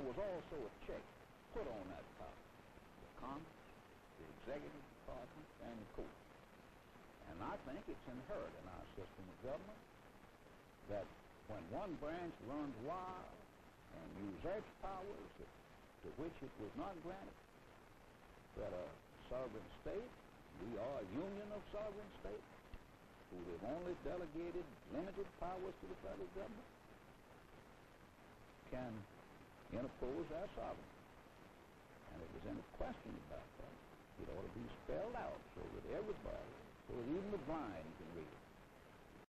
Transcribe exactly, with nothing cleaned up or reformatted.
there was also a check put on that power. The Congress, the executive department, and the court. And I think it's inherent in our system of government that when one branch runs wild and usurps powers that, to which it was not granted, that a sovereign state, we are a union of sovereign states, who have only delegated limited powers to the federal government, can interpose our sovereignty. And if there's any question about that, it ought to be spelled out so that everybody, so that even the blind can read it.